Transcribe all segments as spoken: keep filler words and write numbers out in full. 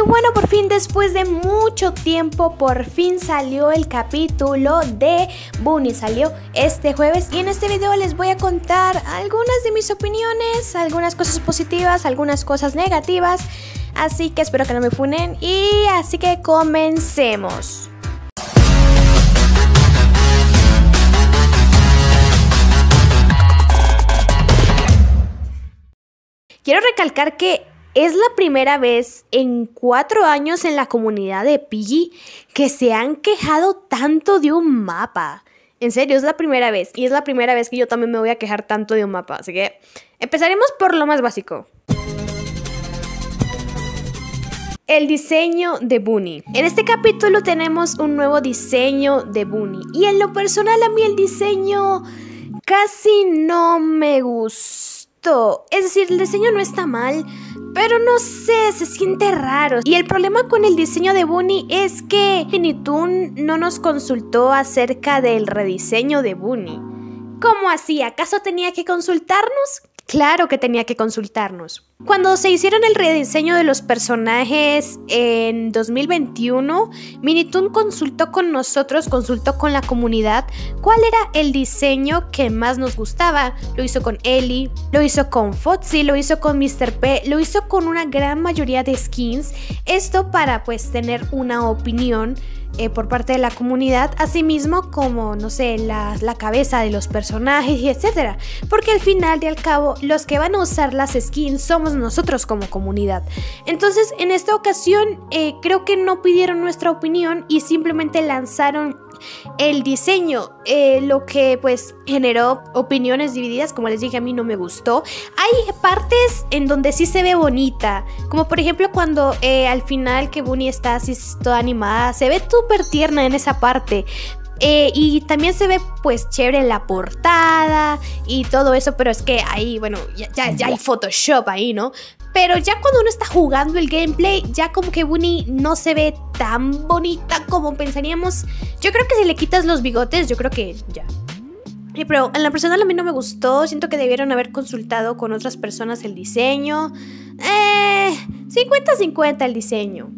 bueno, por fin, después de mucho tiempo, por fin salió el capítulo de Bunny. Salió este jueves y en este video les voy a contar algunas de mis opiniones, algunas cosas positivas, algunas cosas negativas. Así que espero que no me funen y así que comencemos. Quiero recalcar que es la primera vez en cuatro años en la comunidad de Piggy que se han quejado tanto de un mapa. En serio, es la primera vez. Y es la primera vez que yo también me voy a quejar tanto de un mapa. Así que empezaremos por lo más básico. El diseño de Bunny. En este capítulo tenemos un nuevo diseño de Bunny. Y en lo personal a mí el diseño casi no me gustó. Es decir, el diseño no está mal, pero no sé, se siente raro. Y el problema con el diseño de Bunny es que Tiny Toon no nos consultó acerca del rediseño de Bunny. ¿Cómo así? ¿Acaso tenía que consultarnos? Claro que tenía que consultarnos. Cuando se hicieron el rediseño de los personajes en dos mil veintiuno, Tiny Toon consultó con nosotros, consultó con la comunidad cuál era el diseño que más nos gustaba. Lo hizo con Ellie, lo hizo con Foxy, lo hizo con míster P, lo hizo con una gran mayoría de skins. Esto para pues tener una opinión Eh, por parte de la comunidad, así mismo como, no sé, la, la cabeza de los personajes y etcétera, porque al final y al cabo los que van a usar las skins somos nosotros como comunidad. Entonces en esta ocasión eh, creo que no pidieron nuestra opinión y simplemente lanzaron el diseño, eh, lo que pues generó opiniones divididas. Como les dije, a mí no me gustó. Hay partes en donde sí se ve bonita, como por ejemplo cuando eh, al final que Bunny está así toda animada, se ve súper tierna en esa parte. Eh, y también se ve pues chévere la portada y todo eso, pero es que ahí, bueno, ya, ya, ya hay Photoshop ahí, ¿no? Pero ya cuando uno está jugando el gameplay, ya como que Bunny no se ve tan bonita como pensaríamos. Yo creo que si le quitas los bigotes, yo creo que ya. Pero en la personal a mí no me gustó. Siento que debieron haber consultado con otras personas el diseño. Eh, cincuenta cincuenta el diseño.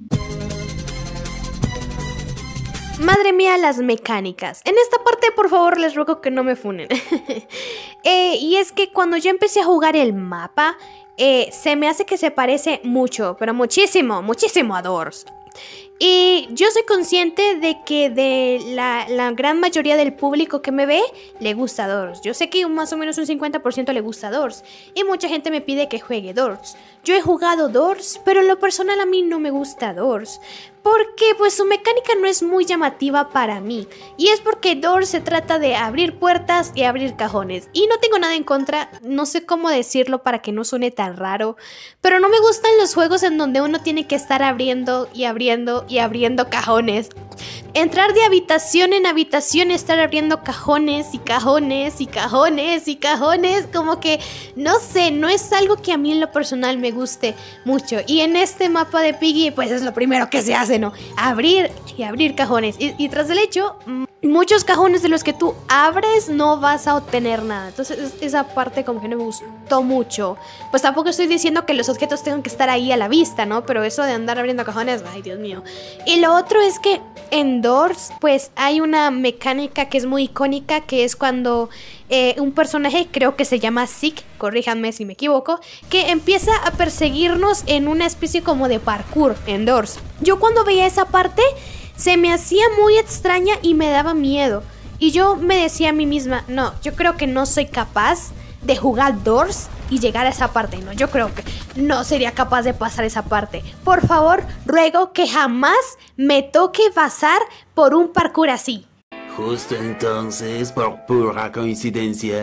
Madre mía, las mecánicas. En esta parte, por favor, les ruego que no me funen. eh, y es que cuando yo empecé a jugar el mapa, eh, se me hace que se parece mucho, pero muchísimo, muchísimo a Doors. Y yo soy consciente de que de la, la gran mayoría del público que me ve le gusta Doors. Yo sé que más o menos un cincuenta por ciento le gusta Doors y mucha gente me pide que juegue Doors. Yo he jugado Doors, pero en lo personal a mí no me gusta Doors, porque pues su mecánica no es muy llamativa para mí. Y es porque Doors se trata de abrir puertas y abrir cajones. Y no tengo nada en contra, no sé cómo decirlo para que no suene tan raro, pero no me gustan los juegos en donde uno tiene que estar abriendo y abriendo y abriendo cajones. Entrar de habitación en habitación, estar abriendo cajones y cajones y cajones y cajones, como que, no sé, no es algo que a mí en lo personal me guste mucho. Y en este mapa de Piggy, pues es lo primero que se hace, ¿no? Abrir y abrir cajones. Y, y tras el hecho, muchos cajones de los que tú abres no vas a obtener nada. Entonces esa parte como que no me gustó mucho. Pues tampoco estoy diciendo que los objetos tengan que estar ahí a la vista, ¿no? Pero eso de andar abriendo cajones, ay, Dios mío. Y lo otro es que en Doors pues hay una mecánica que es muy icónica, que es cuando eh, un personaje, creo que se llama Zeke, corríjanme si me equivoco, que empieza a perseguirnos en una especie como de parkour en Doors. Yo cuando veía esa parte se me hacía muy extraña y me daba miedo. Y yo me decía a mí misma, no, yo creo que no soy capaz de jugar Doors y llegar a esa parte. No, yo creo que no sería capaz de pasar esa parte. Por favor, ruego que jamás me toque pasar por un parkour así. Justo entonces, por pura coincidencia.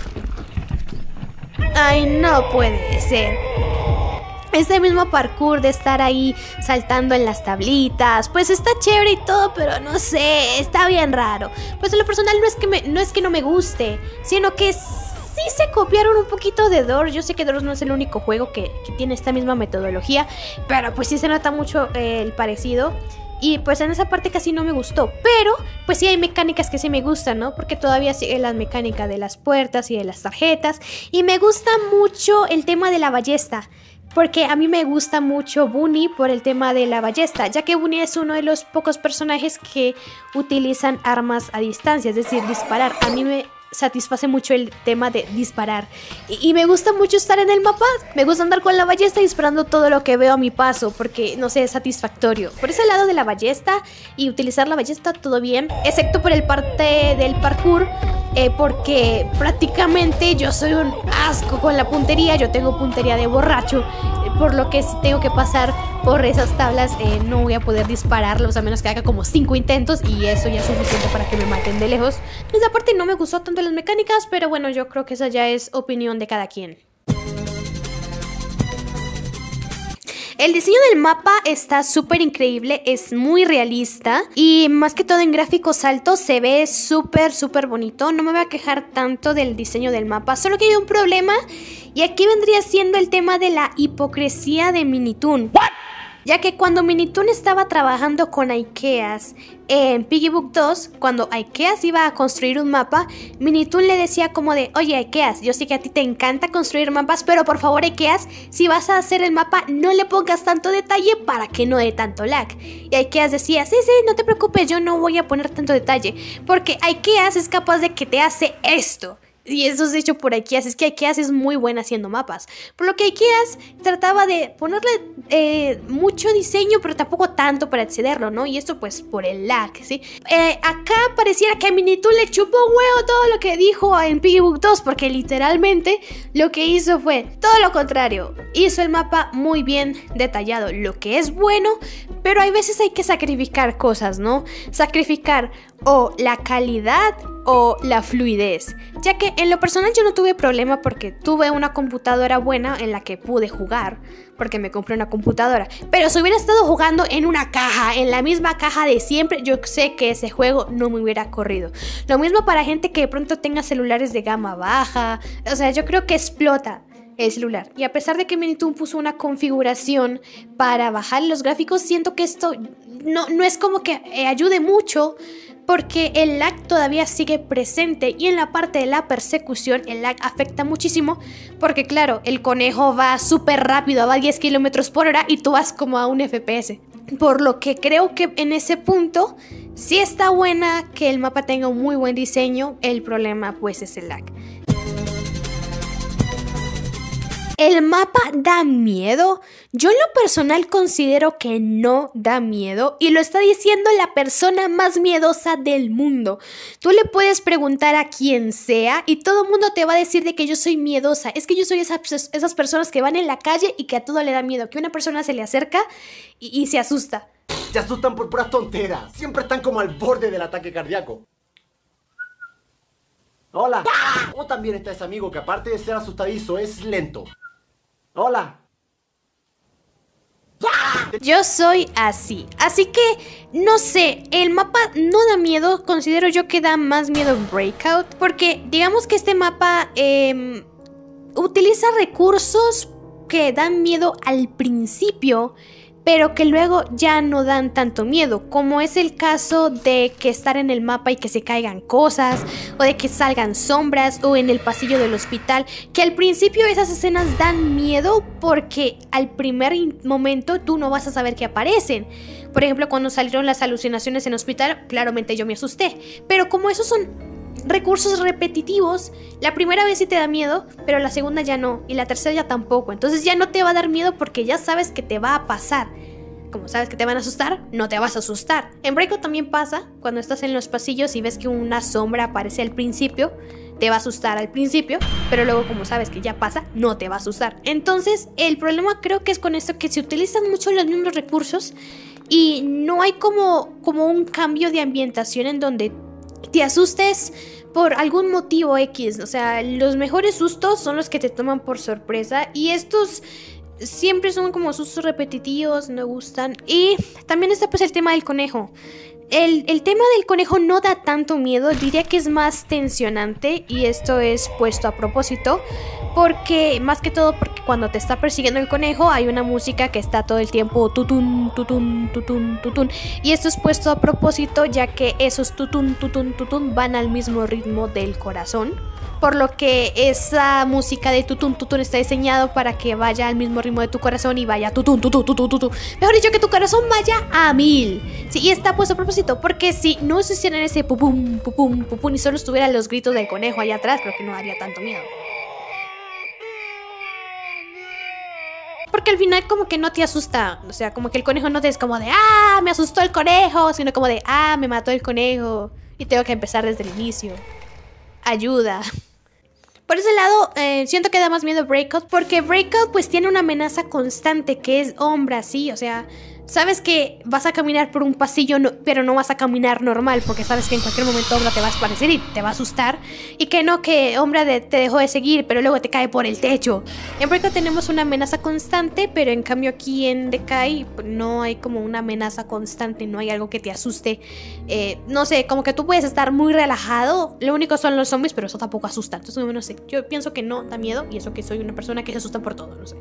Ay, no puede ser. Este mismo parkour de estar ahí saltando en las tablitas, pues está chévere y todo, pero no sé, está bien raro. Pues en lo personal no es que, me, no, es que no me guste, sino que sí se copiaron un poquito de Doors. Yo sé que Doors no es el único juego que, que tiene esta misma metodología, pero pues sí se nota mucho eh, el parecido. Y pues en esa parte casi no me gustó, pero pues sí hay mecánicas que sí me gustan, ¿no? Porque todavía sigue la mecánica de las puertas y de las tarjetas. Y me gusta mucho el tema de la ballesta. porque a mí me gusta mucho Bunny por el tema de la ballesta, ya que Bunny es uno de los pocos personajes que utilizan armas a distancia, es decir, disparar. A mí me satisface mucho el tema de disparar y, y me gusta mucho estar en el mapa, me gusta andar con la ballesta disparando todo lo que veo a mi paso, porque no sé, es satisfactorio. Por ese lado de la ballesta y utilizar la ballesta, todo bien, excepto por el parte del parkour, eh, porque prácticamente yo soy un asco con la puntería, yo tengo puntería de borracho, eh, por lo que si tengo que pasar por esas tablas eh, no voy a poder dispararlos a menos que haga como cinco intentos y eso ya es suficiente para que me maten de lejos. Esa parte no me gustó tanto las mecánicas, pero bueno, yo creo que esa ya es opinión de cada quien. El diseño del mapa está súper increíble, es muy realista y más que todo en gráficos altos se ve súper súper bonito. No me voy a quejar tanto del diseño del mapa, solo que hay un problema y aquí vendría siendo el tema de la hipocresía de Minitoon. Ya que cuando Minitoon estaba trabajando con Ikeas en Piggybook dos, cuando Ikeas iba a construir un mapa, Minitoon le decía como de, oye Ikeas, yo sé que a ti te encanta construir mapas, pero por favor Ikeas, si vas a hacer el mapa no le pongas tanto detalle para que no dé tanto lag. Y Ikeas decía, sí, sí, no te preocupes, yo no voy a poner tanto detalle, porque Ikeas es capaz de que te hace esto. Y eso es hecho por Ikeas, es que Ikeas es muy buena haciendo mapas. Por lo que Ikeas trataba de ponerle eh, mucho diseño, pero tampoco tanto para excederlo, ¿no? Y esto pues por el lag, ¿sí? Eh, acá pareciera que a Minitoon le chupó un huevo todo lo que dijo en Piggybook dos, porque literalmente lo que hizo fue todo lo contrario. Hizo el mapa muy bien detallado, lo que es bueno, pero hay veces hay que sacrificar cosas, ¿no? Sacrificar o la calidad o la fluidez, ya que en lo personal yo no tuve problema porque tuve una computadora buena en la que pude jugar, porque me compré una computadora, pero si hubiera estado jugando en una caja, en la misma caja de siempre, yo sé que ese juego no me hubiera corrido. Lo mismo para gente que de pronto tenga celulares de gama baja, o sea, yo creo que explota el celular. Y a pesar de que Minitoon puso una configuración para bajar los gráficos, siento que esto no, no es como que eh, ayude mucho, porque el lag todavía sigue presente y en la parte de la persecución el lag afecta muchísimo, porque claro, el conejo va súper rápido, va a diez kilómetros por hora y tú vas como a un F P S. Por lo que creo que en ese punto sí está buena que el mapa tenga un muy buen diseño, el problema pues es el lag. ¿El mapa da miedo? Yo en lo personal considero que no da miedo y lo está diciendo la persona más miedosa del mundo. Tú le puedes preguntar a quien sea y todo el mundo te va a decir de que yo soy miedosa. Es que yo soy esas, esas personas que van en la calle y que a todo le da miedo, que una persona se le acerca y, y se asusta. Se asustan por puras tonteras, siempre están como al borde del ataque cardíaco. Hola. O también está ese amigo que aparte de ser asustadizo es lento. Hola. Yo soy así, así que no sé, el mapa no da miedo, considero yo que da más miedo en Breakout, porque digamos que este mapa eh, utiliza recursos que dan miedo al principio, pero que luego ya no dan tanto miedo, como es el caso de que estar en el mapa y que se caigan cosas, o de que salgan sombras, o en el pasillo del hospital, que al principio esas escenas dan miedo porque al primer momento tú no vas a saber que aparecen. Por ejemplo, cuando salieron las alucinaciones en el hospital, claramente yo me asusté, pero como esos son recursos repetitivos, la primera vez sí te da miedo, pero la segunda ya no, y la tercera ya tampoco. Entonces ya no te va a dar miedo porque ya sabes que te va a pasar. Como sabes que te van a asustar, no te vas a asustar. En Breakout también pasa, cuando estás en los pasillos y ves que una sombra aparece al principio, te va a asustar al principio, pero luego como sabes que ya pasa, no te va a asustar. Entonces el problema creo que es con esto, que se utilizan mucho los mismos recursos y no hay como, como un cambio de ambientación en donde te asustes por algún motivo X. O sea, los mejores sustos son los que te toman por sorpresa y estos siempre son como sustos repetitivos, no gustan. Y también está pues el tema del conejo. El, el tema del conejo no da tanto miedo, diría que es más tensionante y esto es puesto a propósito porque, más que todo porque cuando te está persiguiendo el conejo hay una música que está todo el tiempo tutun, tutun, tutun, tutun y esto es puesto a propósito ya que esos tutun, tutun, tutun van al mismo ritmo del corazón. Por lo que esa música de tutun tutun está diseñado para que vaya al mismo ritmo de tu corazón y vaya tutun tutun tutun tutun. Mejor dicho, que tu corazón vaya a mil. Sí, y está puesto a propósito, porque si no se hicieran ese pupum, pupum, pupum y solo estuvieran los gritos del conejo allá atrás, creo que no haría tanto miedo. Porque al final como que no te asusta, o sea, como que el conejo no te es como de ¡ah! Me asustó el conejo, sino como de ¡ah! Me mató el conejo y tengo que empezar desde el inicio. Ayuda. Por ese lado, eh, siento que da más miedo Breakout, porque Breakout pues tiene una amenaza constante que es Ombra, sí, o sea, sabes que vas a caminar por un pasillo, no, pero no vas a caminar normal, porque sabes que en cualquier momento Ombra te va a aparecer y te va a asustar, y que no, que Ombra de, te dejó de seguir, pero luego te cae por el techo. En Breakout tenemos una amenaza constante, pero en cambio aquí en Decay no hay como una amenaza constante, no hay algo que te asuste. Eh, no sé, como que tú puedes estar muy relajado, lo único son los zombies, pero eso tampoco asusta, entonces no, no sé, yo pienso que no da miedo, y eso que soy una persona que se asusta por todo, no sé.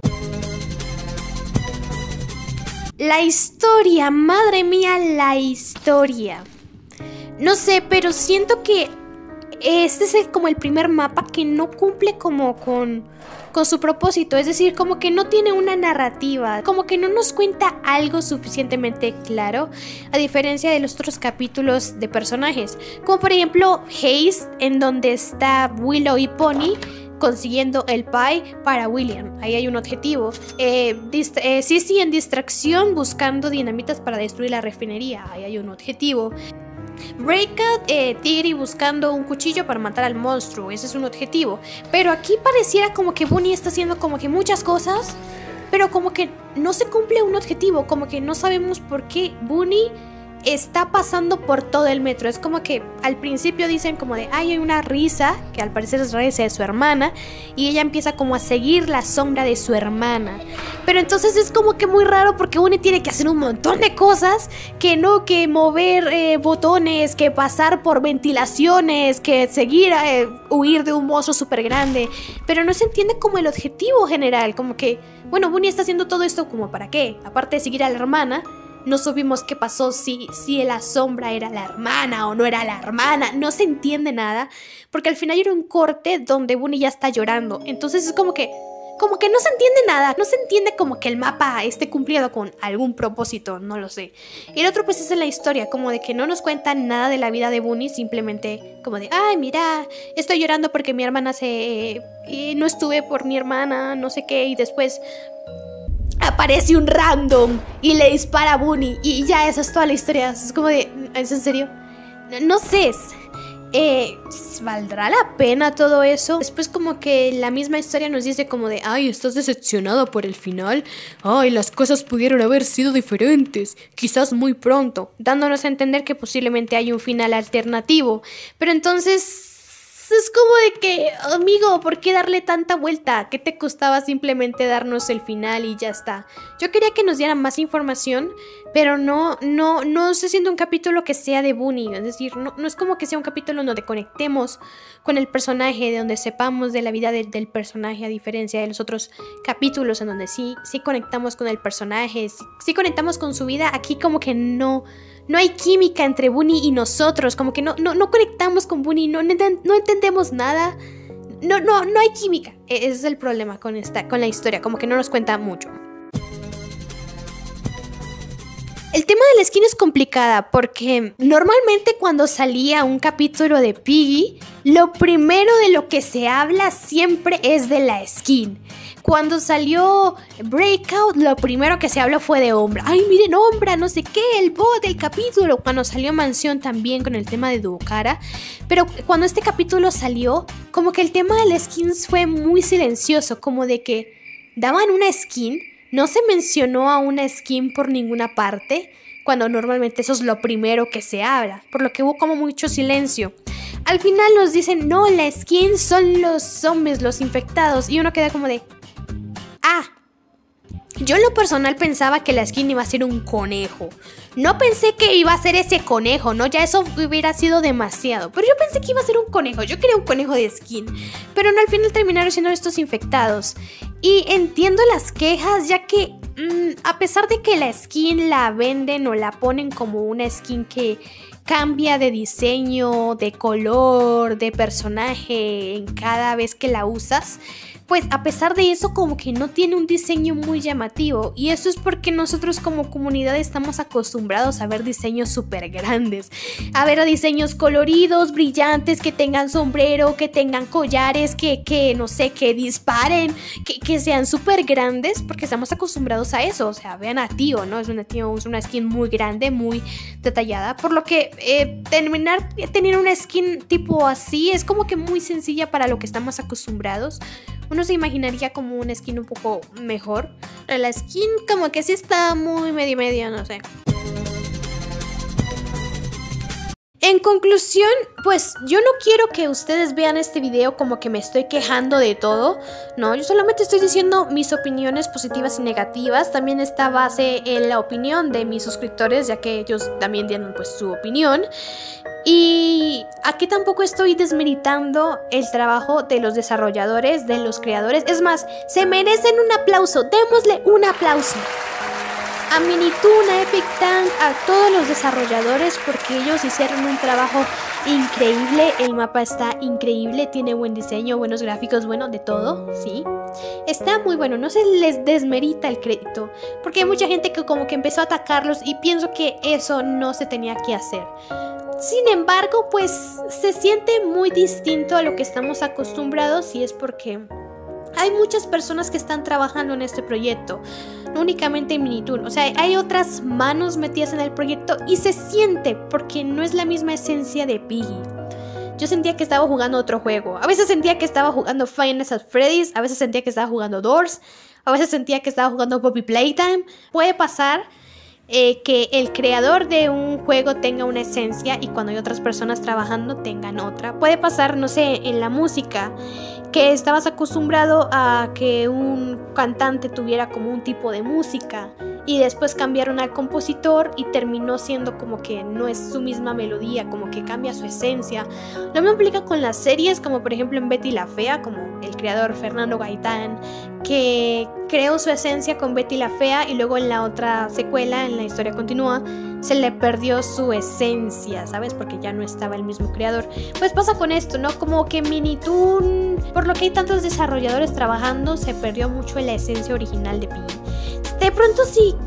La historia, madre mía, la historia. No sé, pero siento que este es el, como el primer mapa que no cumple como con, con su propósito. Es decir, como que no tiene una narrativa, como que no nos cuenta algo suficientemente claro, a diferencia de los otros capítulos de personajes. Como por ejemplo Haze, en donde está Willow y Pony consiguiendo el pie para William. Ahí hay un objetivo. Eh, eh, Sissy en distracción buscando dinamitas para destruir la refinería. Ahí hay un objetivo. Breakout, eh, Tigri buscando un cuchillo para matar al monstruo. Ese es un objetivo. Pero aquí pareciera como que Bunny está haciendo como que muchas cosas, pero como que no se cumple un objetivo. Como que no sabemos por qué Bunny está pasando por todo el metro. Es como que al principio dicen como de ay, hay una risa, que al parecer es la risa de su hermana, y ella empieza como a seguir la sombra de su hermana. Pero entonces es como que muy raro porque uno tiene que hacer un montón de cosas, que no, que mover eh, botones, que pasar por ventilaciones, que seguir, eh, huir de un monstruo súper grande, pero no se entiende como el objetivo general, como que, bueno, Bunny está haciendo todo esto como para qué, aparte de seguir a la hermana. No supimos qué pasó, si, si la sombra era la hermana o no era la hermana. No se entiende nada, porque al final era un corte donde Bunny ya está llorando. Entonces es como que, como que no se entiende nada. No se entiende como que el mapa esté cumplido con algún propósito, no lo sé. Y el otro pues es en la historia, como de que no nos cuentan nada de la vida de Bunny. Simplemente como de, ay, mira, estoy llorando porque mi hermana se... y no estuve por mi hermana, no sé qué, y después... aparece un random y le dispara a Bunny y ya esa es toda la historia. Es como de, ¿es en serio? No, no sé, eh, ¿valdrá la pena todo eso? Después como que la misma historia nos dice como de, ay, ¿estás decepcionado por el final? Ay, las cosas pudieron haber sido diferentes, quizás muy pronto, dándonos a entender que posiblemente hay un final alternativo. Pero entonces... es como de que, amigo, ¿por qué darle tanta vuelta? ¿Qué te costaba simplemente darnos el final y ya está? Yo quería que nos dieran más información, pero no, no, no se siente un capítulo que sea de Bunny. Es decir, no, no es como que sea un capítulo donde conectemos con el personaje, de donde sepamos de la vida de, del personaje, a diferencia de los otros capítulos en donde sí, sí conectamos con el personaje, sí, sí conectamos con su vida. Aquí como que no... no hay química entre Bunny y nosotros, como que no, no, no conectamos con Bunny, no, no entendemos nada, no, no, no hay química. Ese es el problema con, esta, con la historia, como que no nos cuenta mucho. El tema de la skin es complicada porque normalmente cuando salía un capítulo de Piggy, lo primero de lo que se habla siempre es de la skin. Cuando salió Breakout, lo primero que se habló fue de Ombra. Ay, miren, Ombra, no sé qué, el bot del capítulo. Cuando salió Mansión también con el tema de Duocara. Pero cuando este capítulo salió, como que el tema de las skins fue muy silencioso. Como de que daban una skin, no se mencionó a una skin por ninguna parte, cuando normalmente eso es lo primero que se habla. Por lo que hubo como mucho silencio. Al final nos dicen, no, la skin son los zombies, los infectados. Y uno queda como de... ah, Yo en lo personal pensaba que la skin iba a ser un conejo. No pensé que iba a ser ese conejo, ¿no? Ya eso hubiera sido demasiado. Pero yo pensé que iba a ser un conejo. Yo quería un conejo de skin. Pero no, al final terminaron siendo estos infectados. Y entiendo las quejas, ya que mmm, a pesar de que la skin la venden o la ponen como una skin que cambia de diseño, de color, de personaje en cada vez que la usas, pues a pesar de eso como que no tiene un diseño muy llamativo. Y eso es porque nosotros como comunidad estamos acostumbrados a ver diseños súper grandes, a ver diseños coloridos, brillantes, que tengan sombrero, que tengan collares, que, que no sé, que disparen, que, que sean súper grandes, porque estamos acostumbrados a eso. O sea, vean a Tío, ¿no? Es una, tío, es una skin muy grande, muy detallada, por lo que eh, terminar teniendo una skin tipo así es como que muy sencilla para lo que estamos acostumbrados. Uno se imaginaría como una skin un poco mejor. La skin como que sí está muy medio medio, no sé. En conclusión, pues yo no quiero que ustedes vean este video como que me estoy quejando de todo. No, yo solamente estoy diciendo mis opiniones positivas y negativas. También está base en la opinión de mis suscriptores, ya que ellos también tienen pues su opinión. Y aquí tampoco estoy desmeritando el trabajo de los desarrolladores, de los creadores. Es más, se merecen un aplauso. Démosle un aplauso a Minitoon, a Epic Tank, a todos los desarrolladores, porque ellos hicieron un trabajo increíble. El mapa está increíble, tiene buen diseño, buenos gráficos, bueno, de todo, sí. Está muy bueno, no se les desmerita el crédito, porque hay mucha gente que como que empezó a atacarlos y pienso que eso no se tenía que hacer. Sin embargo, pues se siente muy distinto a lo que estamos acostumbrados, y es porque hay muchas personas que están trabajando en este proyecto, no únicamente en Minitoon. O sea, hay otras manos metidas en el proyecto y se siente porque no es la misma esencia de Piggy. Yo sentía que estaba jugando otro juego. A veces sentía que estaba jugando Five Nights at Freddy's, a veces sentía que estaba jugando Doors, a veces sentía que estaba jugando Poppy Playtime. Puede pasar Eh, que el creador de un juego tenga una esencia y cuando hay otras personas trabajando tengan otra. Puede pasar, no sé, en la música, que estabas acostumbrado a que un cantante tuviera como un tipo de música y después cambiaron al compositor y terminó siendo como que no es su misma melodía, como que cambia su esencia. Lo mismo aplica con las series, como por ejemplo en Betty la Fea, como el creador Fernando Gaitán, que creó su esencia con Betty la Fea y luego en la otra secuela, en La Historia Continúa, se le perdió su esencia, ¿sabes? Porque ya no estaba el mismo creador. Pues pasa con esto, ¿no? Como que Minitoon, por lo que hay tantos desarrolladores trabajando, se perdió mucho en la esencia original de Piggy. De pronto sí,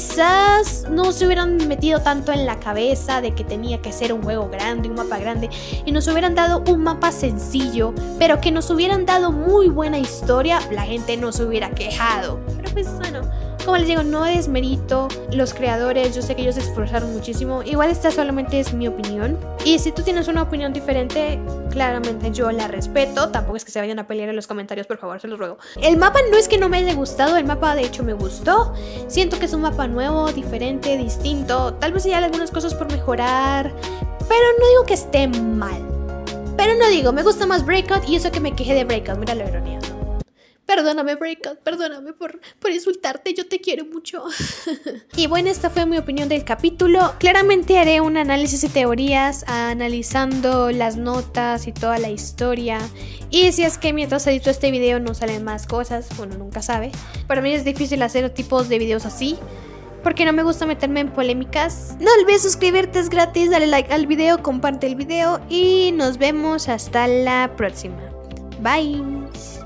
quizás no se hubieran metido tanto en la cabeza de que tenía que ser un juego grande, un mapa grande, y nos hubieran dado un mapa sencillo, pero que nos hubieran dado muy buena historia, la gente no se hubiera quejado. Pero pues bueno, como les digo, no desmerito los creadores, yo sé que ellos se esforzaron muchísimo. Igual esta solamente es mi opinión, y si tú tienes una opinión diferente, claramente yo la respeto. Tampoco es que se vayan a pelear en los comentarios, por favor, se los ruego. El mapa no es que no me haya gustado, el mapa de hecho me gustó. Siento que es un mapa nuevo, diferente, distinto. Tal vez haya algunas cosas por mejorar, pero no digo que esté mal. Pero no digo, me gusta más Breakout, y eso que me quejé de Breakout, mira la ironía. Perdóname, Breakout, perdóname por, por insultarte, yo te quiero mucho. Y bueno, esta fue mi opinión del capítulo. Claramente haré un análisis y teorías analizando las notas y toda la historia. Y si es que mientras edito este video no salen más cosas, bueno, nunca sabe. Para mí es difícil hacer tipos de videos así, porque no me gusta meterme en polémicas. No olvides suscribirte, es gratis, dale like al video, comparte el video y nos vemos hasta la próxima. Bye.